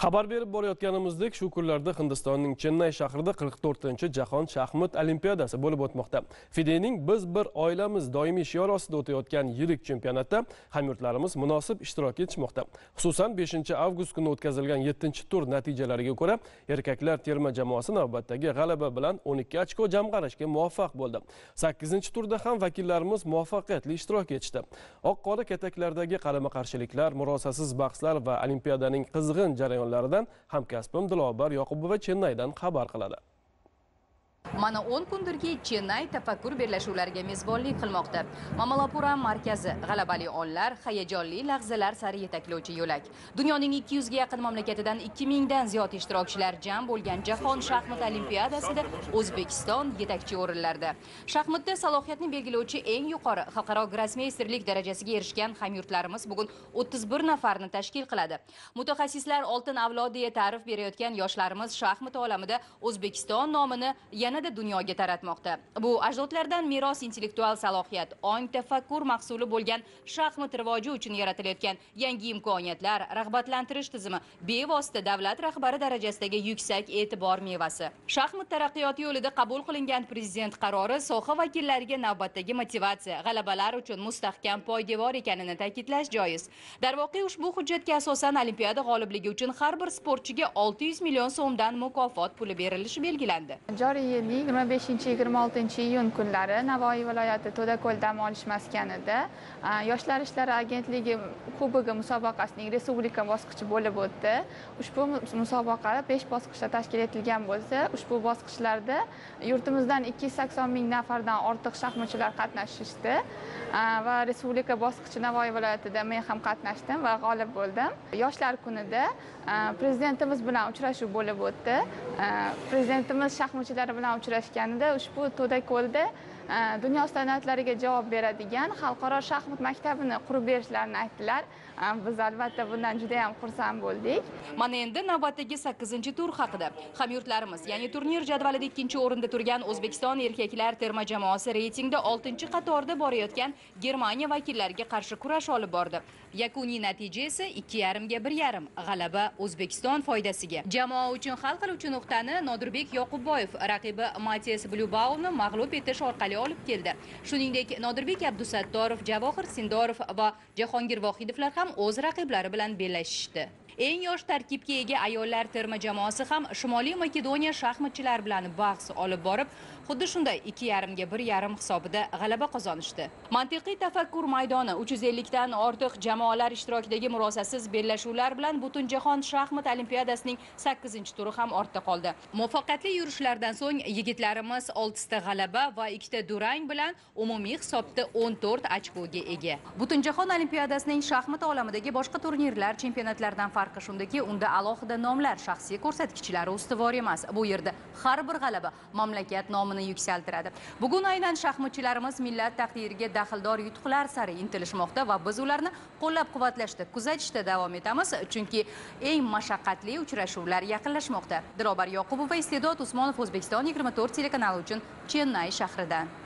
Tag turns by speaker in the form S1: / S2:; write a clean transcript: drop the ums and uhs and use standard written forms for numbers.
S1: Xabar berib borayotganimizdek, shu kunlarda Hindistonning Chennay shahrida 44-Jahon shaxmat olimpiadasi bo'lib o'tmoqda. FIDEning "Biz bir oilamiz" doimiy shiori ostida o'tayotgan yirik chempionatda hamyurtlarimiz munosib ishtirok etishmoqda. Xususan 5-avgust kuni o'tkazilgan 7-tur natijalariga ko'ra, erkaklar terma jamoasi navbatdagi g'alaba bilan 12 ochko jamg'arishga muvaffaq bo'ldi. 8-turda ham vakillarimiz muvaffaqiyatli ishtirok etishdi. Oq-qora kataklardagi qarama-qarshiliklar, murosasiz bahslar va olimpiadaning qizg'in jarayonlaridan hamkasbim Dilobar Yoqubova Chennaydan xabar qiladi.
S2: Mana 10 kundirki Chennay tafakkur bellashuvlariga mezbonlik qilmoqda. Mamalapuram markazi g'alabali onlar, hayajonli lahzalar sari yetaklovchi yo'lak. Dunyoning 200 ga yaqin mamlakatidan 2000 dan ziyod ishtirokchilar jam bo'lgan Jahon shaxmat olimpiadasida O'zbekiston yetakchi o'rinlarda. Shaxmatda salohiyatni belgilovchi eng yuqori xalqaro grossmeysterlik darajasiga erishgan hamyurtlarimiz bugun 31 nafarni tashkil qiladi. Mutaxassislar oltin avlod deya ta'rif berayotgan yoshlarimiz shaxmat olamida O'zbekiston nomini yanada dunyoga taratmoqda. Bu ajdodlardan meros intellektual salohiyat, ong tafakkur mahsuli bo'lgan shaxmat rivoji uchun yaratilayotgan yangi imkoniyatlar, rag'batlantirish tizimi, bevosita davlat rahbari darajasidagi yuksak e'tibor mevasi. Shaxmat taraqqiyoti yo'lida qabul qilingan prezident qarori soha vakillariga navbatdagi motivatsiya, g'alabalar uchun mustahkam poydevor ekanini ta'kidlash joiz. Darvoqe ushbu hujjatga asosan olimpiada g'olibligi uchun har bir sportchiga 600 million so'mdan mukofot puli berilishi belgilandi.
S3: Joriy yilning 25-26 iyun kunlari Navoiy viloyati To'dako'l dam olish maskanida Yoshlar ishlari agentligi kubogi musobaqasining respublika bosqichi bo'lib o'tdi. Ushbu musobaqa 5 bosqichda tashkil etilgan bo'lsa, ushbu bosqichlarda yurtimizdan 280 ming nafardan ortiq shaxmatchilar qatnashishdi va respublika bosqichi Navoiy viloyatida men ham qatnashdim va g'olib bo'ldim. Yoshlar kunida prezidentimiz bilan uchrashuv bo'lib o'tdi. Prezidentimiz shaxmatchilar bilan uchrashganida ushbu To'dako'lda dunyo standartlariga javob beradigan xalqaro shaxmat maktabini qurib berishlarini aytdilar. Biz albatta bundan juda ham xursand bo'ldik.
S2: Mana endi navbatdagi 8-tur haqida. Hamyurtlarimiz, ya'ni turnir jadvalida 2-o'rinda turgan O'zbekiston erkaklar terma jamoasi reytingda 6-qatorda borayotgan Germaniya vakillariga qarshi kurash olib bordi. Yakuniy natija esa 2,5 ga 1,5 g'alaba O'zbekiston foydasiga. Jamoa uchun hal qiluvchi nuqtani Nodirbek Yoqubboyev raqibi Matias Blubaumni mag'lub etish orqali olib keldi. Shuningdek, Nodirbek Abdusattorov, Javohir Sindorov va Jahongir Vohidovlar ham o'z raqiblari bilan bellashishdi. Eng yosh tarkibga ega ayollar terma jamoasi ham Shimoliy Makedoniya shaxmatchilari bilan bahs olib borib, xuddi shunday 2,5 ga 1,5 hisobida g'alaba qozonishdi. Mantiqiy tafakkur maydoni 350 dan ortiq jamoalar ishtirokidagi murosasiz bellashuvlar bilan Butunjahon shaxmat olimpiadasining 8-turi ham ortda qoldi. Muvaffaqiyatli yurishlardan so'ng yigitlarimiz 6 ta g'alaba va 2 ta durang bilan umumiy hisobda 14 ochkoga ega. Butunjahon olimpiadasining shaxmat olamidagi boshqa turnirlar, chempionatlardan farqi shundaki, unda alohida nomlar, shaxsiy ko'rsatkichlari ustuvor emas. Bu yerda har bir g'alaba mamlakat nomini yuksaltiradi. Bugun aynan shaxmatchilarimiz millat taqdiriga daxldor yutuqlar sari intilishmoqda va biz ularni qo'llab-quvvatlashda, kuzatishda davom etamiz, chunki eng mashaqqatli uchrashuvlar yaqinlashmoqda. Dilobar Yoqubova, Iste'dod Usmonov, O'zbekiston 24 telekanali uchun Chennay shahridan.